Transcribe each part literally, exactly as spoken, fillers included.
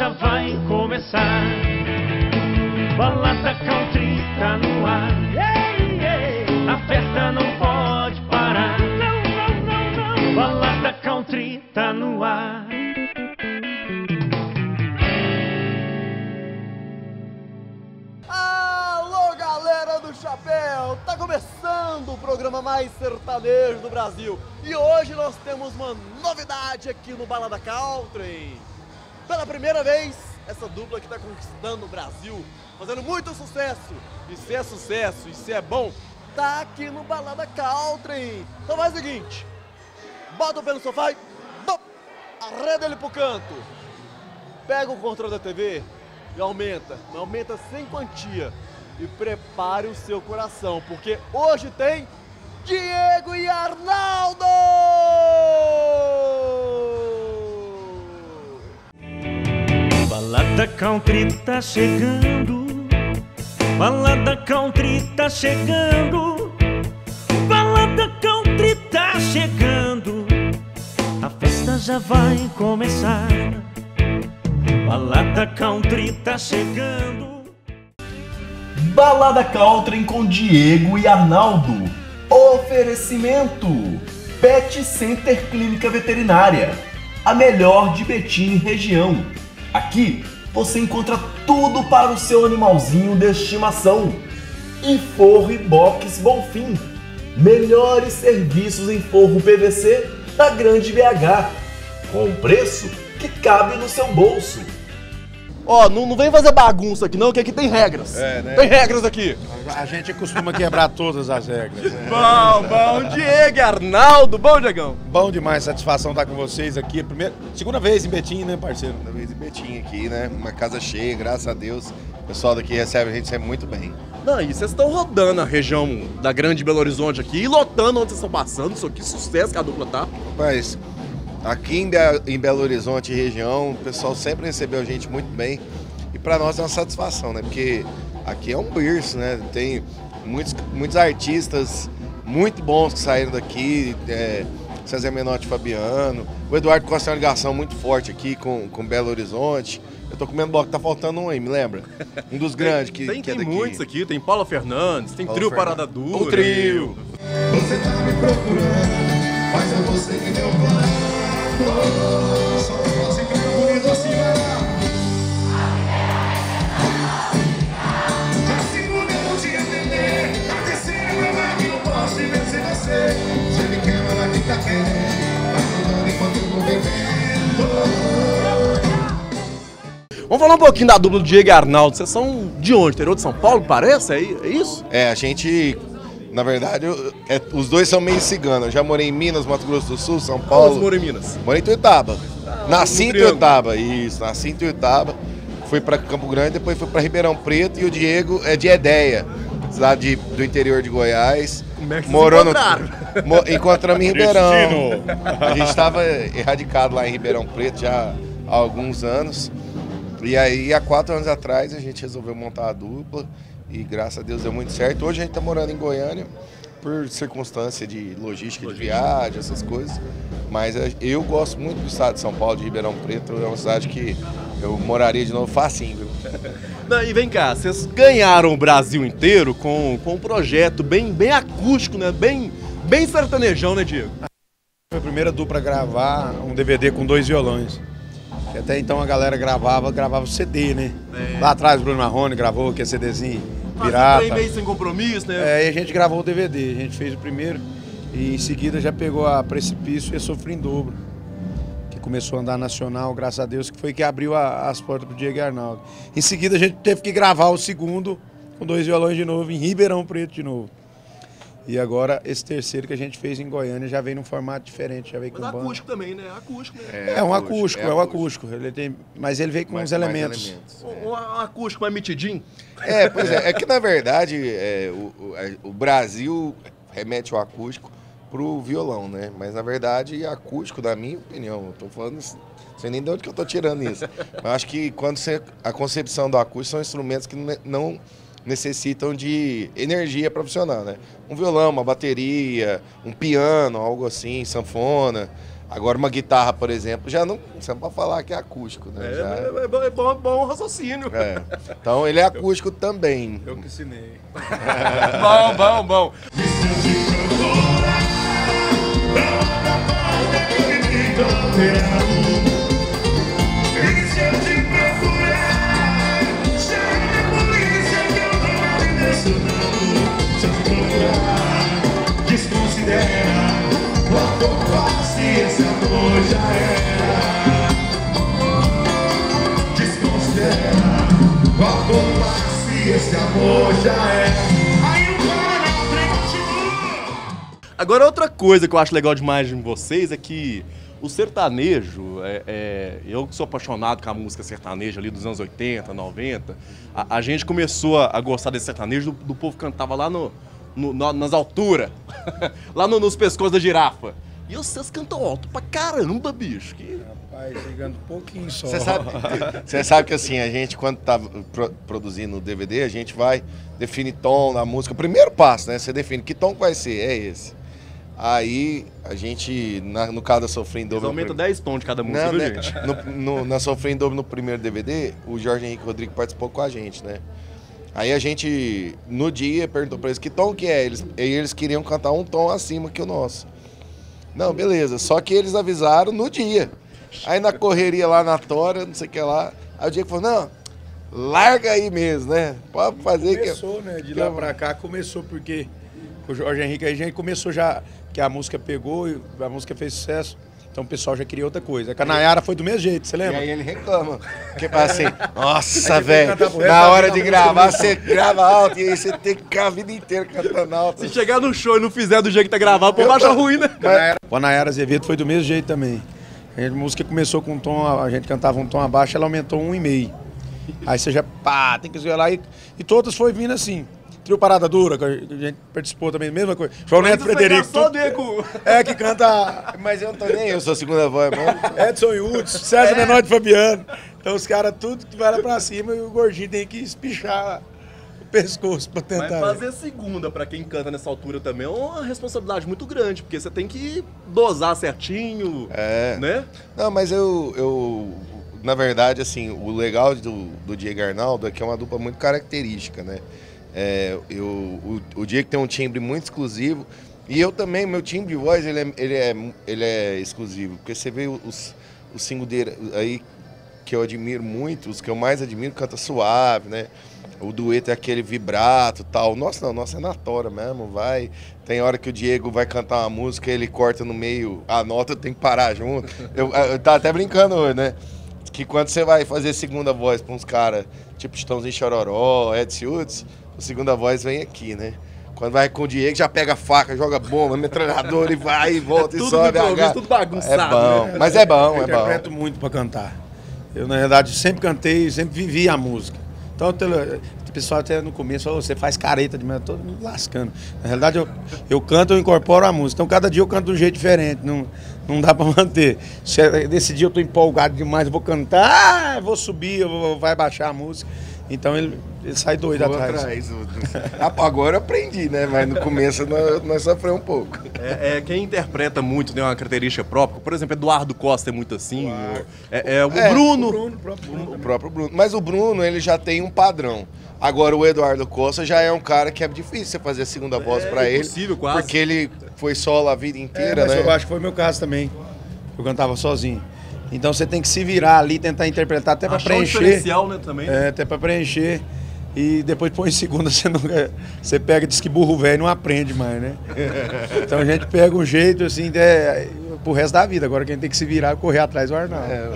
já vai começar. Balada Country tá no ar. A festa não pode parar. Não, não, não, não. Balada Country tá no ar. Alô, galera do Chapéu! Tá começando o programa mais sertanejo do Brasil. E hoje nós temos uma novidade aqui no Balada Country. Pela primeira vez, essa dupla que tá conquistando o Brasil, fazendo muito sucesso. E se é sucesso, e se é bom, tá aqui no Balada Country. Então faz o seguinte, bota o pé no sofá e bom, arreda ele pro canto. Pega o controle da T V e aumenta, aumenta sem quantia. E prepare o seu coração, porque hoje tem Diego e Arnaldo! Balada Country tá chegando. Balada Country tá chegando. Balada Country tá chegando. A festa já vai começar. Balada Country tá chegando. Balada Country com Diego e Arnaldo. Oferecimento Pet Center Clínica Veterinária, a melhor de Betim e região. Aqui você encontra tudo para o seu animalzinho de estimação. E Forro e Box Bonfim, melhores serviços em forro P V C da Grande B H, com preço que cabe no seu bolso. Ó, não, não vem fazer bagunça aqui não, que aqui tem regras. É, né? Tem regras aqui. A gente costuma quebrar todas as regras. Né? Bom, bom, Diego e Arnaldo, bom, Diegão? Bom demais, satisfação estar com vocês aqui. Primeira, segunda vez em Betim, né, parceiro? Segunda vez em Betim aqui, né? Uma casa cheia, graças a Deus. O pessoal daqui recebe a gente sempre muito bem. Não, e vocês estão rodando a região da Grande Belo Horizonte aqui e lotando onde vocês estão passando. Isso aqui, sucesso que a dupla tá. Mas aqui em, Be em Belo Horizonte e região, o pessoal sempre recebeu a gente muito bem. E pra nós é uma satisfação, né? Porque aqui é um berço, né? Tem muitos, muitos artistas muito bons que saíram daqui. É, César Menotti e Fabiano. O Eduardo Costa tem uma ligação muito forte aqui com, com Belo Horizonte. Eu tô comendo bloco, tá faltando um aí, me lembra? Um dos grandes que, tem, que é tem daqui. muitos aqui, tem Paula Fernandes, tem Paulo Trio Fernandes. Parada Dura. O trio. Você tá me procurando, mas é você que deu plano. Só você que é bonito assim, vai lá. A segunda eu não te atender, a terceira eu vai que não posso vencer você. Se ele quer, ela que tá querendo, vai mudando enquanto eu tô bebendo. Vamos falar um pouquinho da dupla do Diego e Arnaldo. Vocês são de onde? Interior de São Paulo, parece? É isso? É, a gente, na verdade, eu, é, os dois são meio ciganos. Eu já morei em Minas, Mato Grosso do Sul, São Paulo. Onde você mora em Minas? Morei em Tuiutaba. Ah, nasci no em Triângulo. Tuiutaba, isso. Nasci em Tuiutaba. Fui pra Campo Grande, depois fui pra Ribeirão Preto. E o Diego é de Edéia, cidade de, do interior de Goiás. Como é que vocês Morou no, encontraram? mo, encontramos em Ribeirão. A gente estava erradicado lá em Ribeirão Preto já há alguns anos. E aí, há quatro anos atrás, a gente resolveu montar a dupla e, graças a Deus, deu muito certo. Hoje a gente está morando em Goiânia por circunstância de logística, de viagem, essas coisas. Mas eu gosto muito do estado de São Paulo, de Ribeirão Preto. É uma cidade que eu moraria de novo facinho, viu? Não, e vem cá, vocês ganharam o Brasil inteiro com, com um projeto bem, bem acústico, né? Bem, bem sertanejão, né, Diego? Foi a primeira dupla a gravar um D V D com dois violões. Que até então a galera gravava, gravava o C D, né? É. Lá atrás o Bruno Marrone gravou aquele CDzinho Faz um pirata. trem meio sem compromisso, né? É, e a gente gravou o D V D, a gente fez o primeiro e em seguida já pegou a Precipício e a Sofri em Dobro, que começou a andar nacional, graças a Deus, que foi que abriu a, as portas pro Diego e Arnaldo. Em seguida a gente teve que gravar o segundo com dois violões de novo, em Ribeirão Preto de novo. E agora esse terceiro que a gente fez em Goiânia já veio num formato diferente, já veio Mas com banda. acústico também, né? Acústico, né? É um acústico, é um acústico, ele tem, mas ele veio com Mais- uns mais elementos. elementos. Um, um acústico mais mitidinho. É, pois é. É que, na verdade, é, o, o, é, o Brasil remete o acústico pro violão, né? Mas, na verdade, acústico, na minha opinião, eu tô falando isso, não sei nem de onde que eu tô tirando isso. Mas eu acho que quando você, a concepção do acústico são instrumentos que ne- não necessitam de energia profissional, né? Um violão, uma bateria, um piano, algo assim, sanfona. Agora uma guitarra, por exemplo, já não... Você não pode falar que é acústico, né? É, já... é, é, bom, é bom, bom raciocínio. É. Então ele é acústico eu, também. Eu que ensinei. Bom, bom, bom. Desconsidera o amor, se esse amor já era. Desconsidera o amor, se esse amor já era. Aí o cara Agora, outra coisa que eu acho legal demais em vocês é que o sertanejo, é, é, eu que sou apaixonado com a música sertaneja ali dos anos oitenta, noventa, a, a gente começou a, a gostar desse sertanejo, do, do povo cantava lá no, no, no, nas alturas, lá no, nos pescoços da girafa. E vocês cantam alto pra caramba, bicho. Que... Rapaz, chegando um pouquinho só. Você sabe, você sabe que assim, a gente quando tá pro, produzindo o D V D, a gente vai, define tom na música. O primeiro passo, né? Você define que tom que vai ser, é esse. Aí a gente, na, no caso da Sofrendo Dobro... aumenta dez tons de cada música, não, viu, né? gente? No, no, na Sofrendo Dobro, no primeiro D V D, o Jorge Henrique Rodrigues participou com a gente, né? Aí a gente, no dia, perguntou pra eles que tom que é. Eles, e eles queriam cantar um tom acima que o nosso. Não, beleza. Só que eles avisaram no dia. Aí na correria lá na Tora, não sei o que lá, aí o Diego falou, não, larga aí mesmo, né? Pode fazer começou, que... né? De lá pra cá começou porque o Jorge Henrique, a gente começou já, que a música pegou, e a música fez sucesso, então o pessoal já queria outra coisa. A Nayara foi do mesmo jeito, você lembra? E aí ele reclama. Que assim, nossa, Aí velho, você tem que na hora cantar de música gravar, mesmo. você grava alto e aí você tem que ficar a vida inteira cantando alto. Se chegar no show e não fizer do jeito que tá gravado, o povo acha ruim, né? O Nayara Azevedo foi do mesmo jeito também. A música começou com um tom, a gente cantava um tom abaixo, ela aumentou um e meio. Aí você já, pá, tem que ir lá e, e todas foi vindo assim. Trio Parada Dura, que a gente participou também, mesma coisa. João Neto Frederico. Só tudo- nego. É, que canta Mas eu não tô nem, eu sou a segunda voz, mano. Edson e Hudson, César Menor de Fabiano. Então os caras tudo que vai lá pra cima e o gordinho tem que espichar o pescoço pra Mas tentar. fazer segunda pra quem canta nessa altura também é uma responsabilidade muito grande, porque você tem que dosar certinho, É. né? Não, mas eu, eu na verdade, assim, o legal do, do Diego Arnaldo é que é uma dupla muito característica, né? É, eu, o, o Diego tem um timbre muito exclusivo e eu também, meu timbre de voz, ele é, ele é, ele é exclusivo, porque você vê os, os singles dele aí que eu admiro muito, os que eu mais admiro, canta suave, né? O dueto é aquele vibrato e tal. Nossa, não, nossa é na tora mesmo, vai. Tem hora que o Diego vai cantar uma música, ele corta no meio, a nota tem que parar junto. Eu, eu tava até brincando hoje, né? Que quando você vai fazer segunda voz pra uns caras, tipo Chitãozinho Chororó, Edson Hudson, a segunda voz vem aqui, né? Quando vai com o Diego, já pega a faca, joga bomba, metralhador e vai e volta e Tudo sobe. no improviso, H. tudo bagunçado, É bom, né? mas é bom, Eu é bom. interpreto muito pra cantar. Eu, na verdade, sempre cantei, sempre vivi a música. Então, o pessoal até no começo falou, você faz careta de manhã, todo mundo lascando. Na realidade, eu, eu canto, eu incorporo a música. Então, cada dia eu canto de um jeito diferente, não, não dá pra manter. Se desse dia eu tô empolgado demais, eu vou cantar, eu vou subir, eu vou, vai baixar a música. Então, ele, ele sai doido Vou atrás. atrás. Agora eu aprendi, né? Mas no começo nós, nós sofremos um pouco. É, é, quem interpreta muito tem uma característica própria. Por exemplo, Eduardo Costa é muito assim. É, é, o É, Bruno. O Bruno, o próprio Bruno. O próprio Bruno. Mas o Bruno, ele já tem um padrão. Agora, o Eduardo Costa já é um cara que é difícil você fazer a segunda voz pra ele. impossível, quase. Porque ele foi solo a vida É, inteira, mas né? eu acho que foi o meu caso também. Eu cantava sozinho. Então você tem que se virar ali, tentar interpretar até pra Achar um preencher. diferencial, né, também. É, até pra preencher. E depois põe em segunda, você nunca. Você pega, diz que burro velho não aprende mais, né? Então a gente pega um jeito assim, é, pro resto da vida. Agora quem tem que se virar, correr atrás do Arnaldo. É, ué.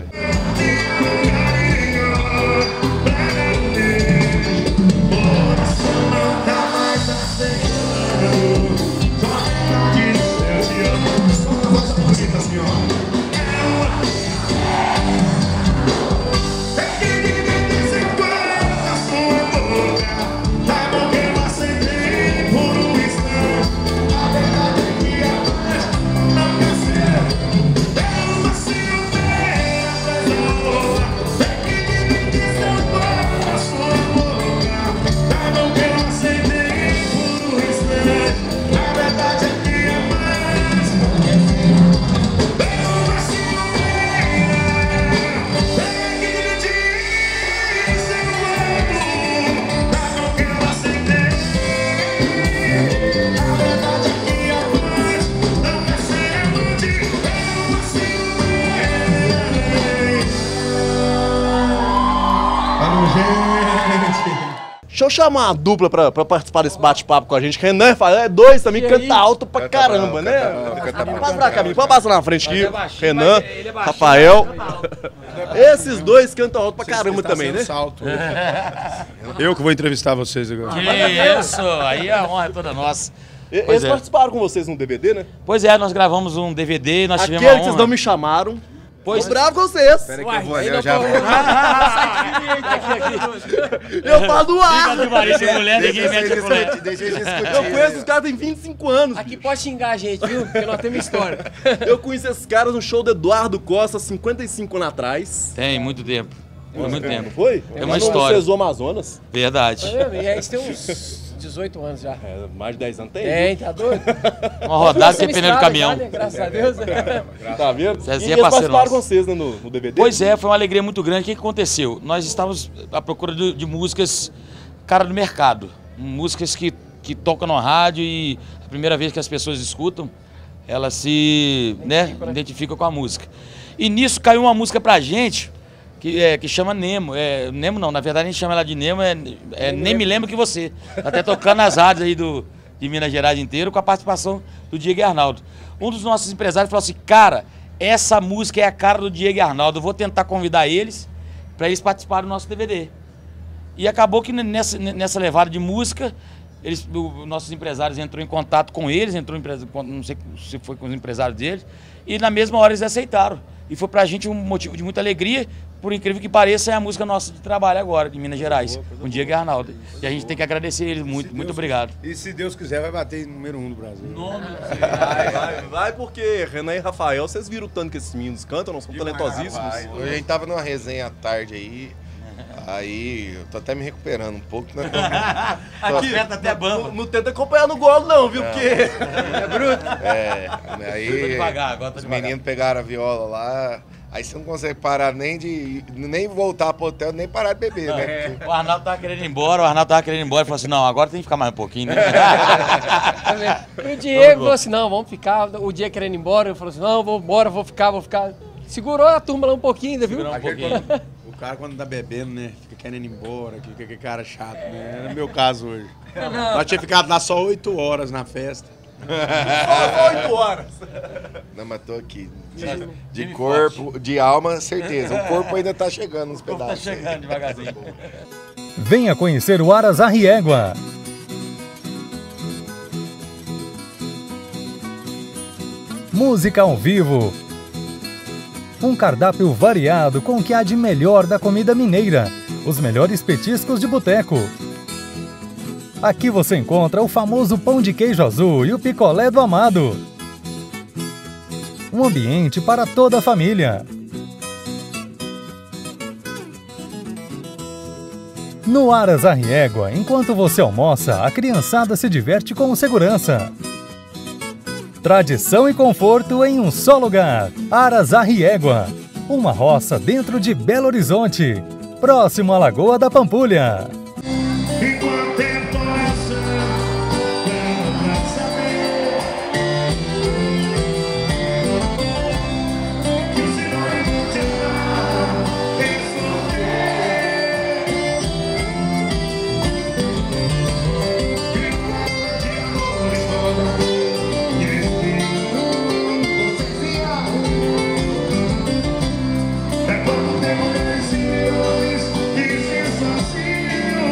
Não eu chamar uma dupla pra, pra participar desse bate-papo com a gente. Renan e Rafael é dois também, E canta aí? alto pra Canta caramba, bom, né? canta bom, canta bom. Passa pra cá, amigo. Pode passar na frente aqui. Mas é baixinho, Renan, mas ele é baixinho, Rafael. mas canta alto. Esses dois cantam alto pra caramba Tá também, sendo né? salto hoje. Eu que vou entrevistar vocês agora. Que isso, aí a honra é toda nossa. E- Pois Eles é. participaram com vocês no D V D, né? Pois é, nós gravamos um D V D, nós tivemos Aquele a que vocês honra. não me chamaram. Pois Tô bravo com vocês. Peraí que eu vou ali, eu já vou. Eu falo do ar. Fica de marido e mulher, ninguém mete a colher. Deixa eles discutir. Eu conheço os caras tem vinte e cinco anos. Aqui pode xingar a gente, viu? Porque nós temos história. Eu conheci esses caras no show do Eduardo Costa, cinquenta e cinco anos atrás. Tem, muito tempo. Foi muito tempo. Foi? É uma Lá no história. Cesu Amazonas. Verdade. Tá vendo? E aí, tem uns dezoito anos já. É, mais de dez anos tem. Tem, tá doido? Uma rodada sem Temos pneu de estrada caminhão. já, né? Graças a Deus. Tá vendo? Cezinha E é eles parceiro participaram nosso. com vocês né, no, no D V D? Pois é, foi uma alegria muito grande. O que que aconteceu? Nós estávamos à procura de, de músicas cara do mercado. Músicas que, que tocam no rádio e a primeira vez que as pessoas escutam, elas se né, identificam com a música. E nisso caiu uma música pra gente que, é, que chama Nemo. É, Nemo não, na verdade a gente chama ela de Nemo, é, é Nem Me Lembro Que Você. Tá até tocando nas rádios aí do, de Minas Gerais inteiro com a participação do Diego e Arnaldo. Um dos nossos empresários falou assim, cara, essa música é a cara do Diego e Arnaldo, eu vou tentar convidar eles para eles participarem do nosso D V D. E acabou que nessa, nessa levada de música, eles, o, nossos empresários entrou em contato com eles, entrou em, não sei se foi com os empresários deles, e na mesma hora eles aceitaram. E foi pra gente um motivo de muita alegria, por incrível que pareça, é a música nossa de trabalho agora, de Minas Gerais, com o Diego e Arnaldo. E a gente tem que agradecer eles muito, muito obrigado. E se Deus quiser, vai bater em número um do Brasil. Vai, vai, vai, porque Renan e Rafael, vocês viram o tanto que esses meninos cantam, não são talentosíssimos. Rapaz, hoje a gente tava numa resenha à tarde aí. Aí eu tô até me recuperando um pouco, né? Aqui, tá até bamba. Não, não tenta acompanhar no golo não, viu? Porque É bruto. É, aí Tô devagar, agora tô os devagar. meninos pegaram a viola lá, aí você não consegue parar nem de nem voltar pro hotel, nem parar de beber, Não, né? é. O Arnaldo tava querendo ir embora, o Arnaldo tava querendo ir embora e falou assim, não, agora tem que ficar mais um pouquinho, né? O Diego falou assim, não, vamos ficar. O Diego querendo ir embora, ele falou assim, não, vou embora, vou ficar, vou ficar. Segurou a turma lá um pouquinho ainda, viu? Segurou um Aquele pouquinho. quando- o cara quando tá bebendo, né? Fica querendo ir embora, fica aquele cara chato, né? Era o meu caso hoje. Nós tínhamos ficado lá só oito horas na festa. oito horas. Não, mas tô aqui. De, de corpo, de alma, certeza. O corpo ainda tá chegando nos Tá pedaços. chegando devagarzinho. Venha conhecer o Aras Arriégua. Música ao vivo. Um cardápio variado com o que há de melhor da comida mineira. Os melhores petiscos de boteco. Aqui você encontra o famoso pão de queijo azul e o picolé do amado. Um ambiente para toda a família. No Aras Arriégua, enquanto você almoça, a criançada se diverte com segurança. Tradição e conforto em um só lugar. Aras Arriégua, uma roça dentro de Belo Horizonte, próximo à Lagoa da Pampulha. Enquanto o tempo passa, quero pra saber que o Senhor é muito amado em sofrer. Enquanto de amor estou e espero você enviar. É quando temos decisões e sensações.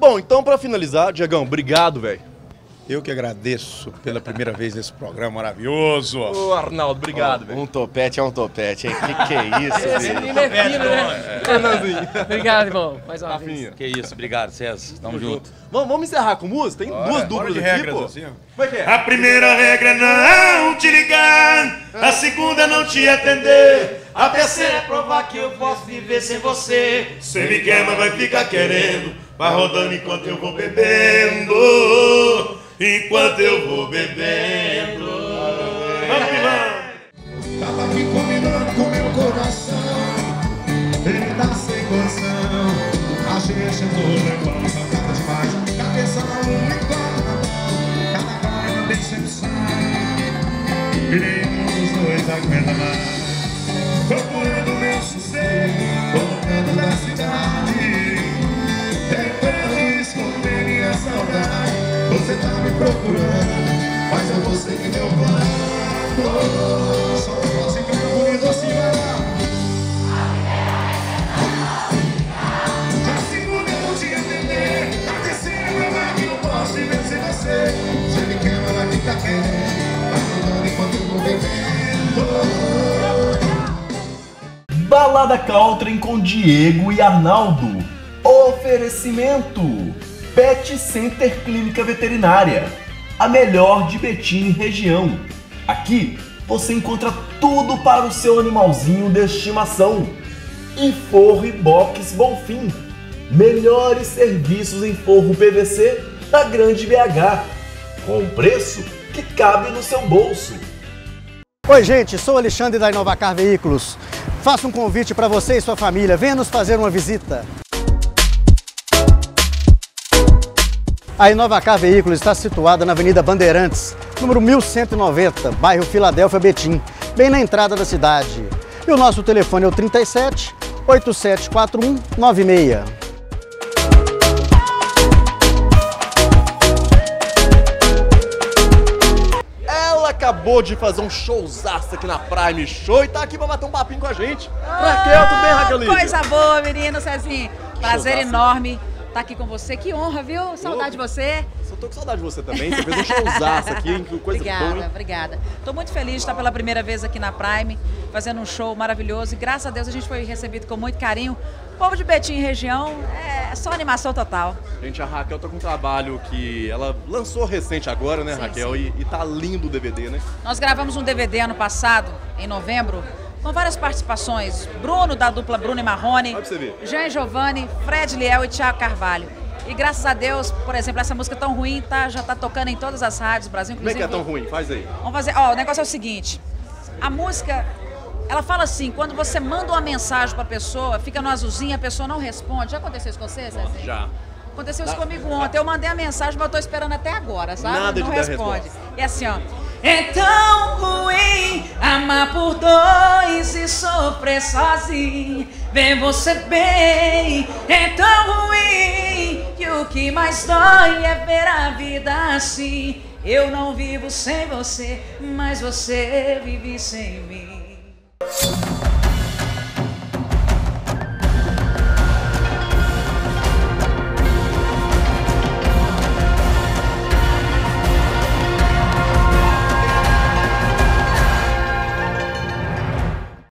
Bom, então pra finalizar, Diegão, obrigado, velho. Eu que agradeço pela primeira vez nesse programa maravilhoso. Ô, Arnaldo, obrigado, velho. Um topete é um topete, hein? Que que é isso, Esse velho? menino é fino, né? Fernandinho. Obrigado, irmão. Mais uma vez. Rafinha. Que isso, obrigado, César. Tamo junto. Vamos, vamos encerrar com música? Tem duas duplas de aqui, regras pô. assim, ó. Como é que é? A primeira regra é não te ligar, a segunda é não te atender, a terceira é provar que eu posso viver sem você. Você me quer, mas vai ficar querendo, vai rodando enquanto eu vou bebendo, enquanto eu vou bebendo. Vamos que vamos. Tava aqui combinando com meu coração, ele tá sem coração, a gente andou levando sacada demais, cabeça na lua e guarda na mão, cada cara uma decepção, e nenhum dos dois aguenta mais. Procurando meu sossego, colocando na cidade, tentando esconder minha saudade. Você tá me procurando, mas eu vou seguir meu plano. Só não posso ficar bonito assim, vai lá. A segunda eu não te atender, a terceira é provar que não posso viver sem você. Você me quer, mas vai ficar querendo, vai rodando enquanto eu vou bebendo. Balada Country com Diego e Arnaldo. Oferecimento Pet Center Clínica Veterinária, a melhor de Betim e região. Aqui você encontra tudo para o seu animalzinho de estimação. E Forro e Box Bonfim, melhores serviços em forro P V C da Grande B H, com preço que cabe no seu bolso. Oi gente, sou Alexandre da Inovacar Veículos. Faço um convite para você e sua família, venha nos fazer uma visita. A Inovacar Veículos está situada na Avenida Bandeirantes, número mil cento e noventa, bairro Filadélfia Betim, bem na entrada da cidade. E o nosso telefone é o trinta e sete, oitenta e sete quarenta e um, noventa e seis. Ela acabou de fazer um showzaço aqui na Prime Show e tá aqui pra bater um papinho com a gente. Raquel, tudo bem, Raquel? Coisa boa, menino Cezinho. Prazer Showzaço. enorme estar aqui com você. Que honra, viu? Saudade de você. Eu tô com saudade de você também. Você fez um showzaço aqui, hein? Que coisa Obrigada, boa, hein? obrigada. Tô muito feliz de estar pela primeira vez aqui na Prime, fazendo um show maravilhoso. E graças a Deus a gente foi recebido com muito carinho. O povo de Betim e região, é só animação total. Gente, a Raquel tá com um trabalho que ela lançou recente agora, né, Sim, Raquel? sim. E, e tá lindo o D V D, né? Nós gravamos um D V D ano passado, em novembro, com várias participações. Bruno, da dupla Bruno e Marrone, Olha pra você ver. Jean e Giovanni, Fred Liel e Thiago Carvalho. E graças a Deus, por exemplo, essa música Tão Ruim tá, já tá tocando em todas as rádios do Brasil. Como é Inclusive, que é tão ruim? Faz aí. Vamos fazer. Ó, o negócio é o seguinte: a música, ela fala assim, quando você manda uma mensagem pra pessoa, fica no azulzinho, a pessoa não responde. Já aconteceu isso com você, Cezinho? Já. Aconteceu isso comigo ontem. Eu mandei a mensagem, mas eu tô esperando até agora, sabe? Nada de não dar responde. resposta. E assim, ó. É tão ruim amar por dois e sofrer sozinho. Ver você bem. É tão ruim que o que mais dói é ver a vida assim. Eu não vivo sem você, mas você vive sem mim.